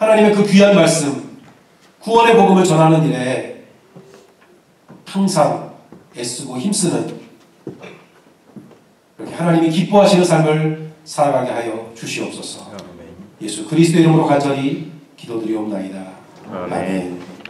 하나님의 그 귀한 말씀, 구원의 복음을 전하는 일에 항상 애쓰고 힘쓰는, 그렇게 하나님이 기뻐하시는 삶을 살아가게 하여 주시옵소서. 예수 그리스도의 이름으로 간절히 기도드리옵나이다. 아멘.